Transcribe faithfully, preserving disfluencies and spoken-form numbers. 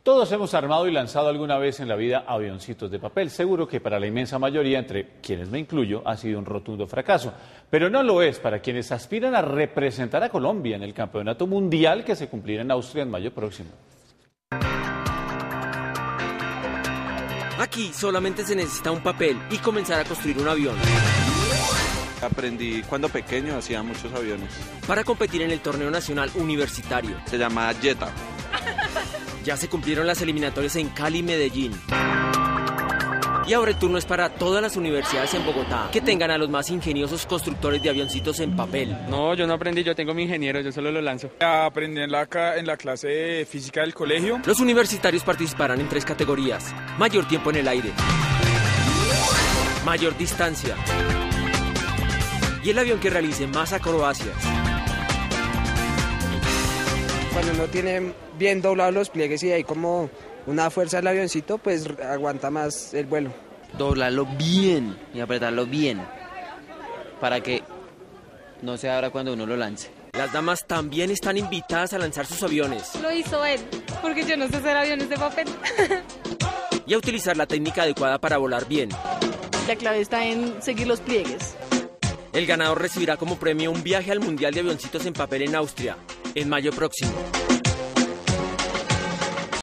Todos hemos armado y lanzado alguna vez en la vida avioncitos de papel. Seguro que para la inmensa mayoría, entre quienes me incluyo, ha sido un rotundo fracaso. Pero no lo es para quienes aspiran a representar a Colombia en el Campeonato Mundial que se cumplirá en Austria en mayo próximo. Aquí solamente se necesita un papel y comenzar a construir un avión. Aprendí cuando pequeño, hacía muchos aviones. Para competir en el torneo nacional universitario. Se llama Jetta. Ya se cumplieron las eliminatorias en Cali y Medellín. Y ahora el turno es para todas las universidades en Bogotá que tengan a los más ingeniosos constructores de avioncitos en papel. No, yo no aprendí, yo tengo mi ingeniero, yo solo lo lanzo. Aprendí en la, en la clase de física del colegio. Los universitarios participarán en tres categorías: mayor tiempo en el aire, mayor distancia y el avión que realice más acrobacias. Cuando uno tiene bien doblados los pliegues y hay como una fuerza del avioncito, pues aguanta más el vuelo. Doblarlo bien y apretarlo bien para que no se abra cuando uno lo lance. Las damas también están invitadas a lanzar sus aviones. Lo hizo él, porque yo no sé hacer aviones de papel. Y a utilizar la técnica adecuada para volar bien. La clave está en seguir los pliegues. El ganador recibirá como premio un viaje al Mundial de Avioncitos en Papel en Austria, en mayo próximo.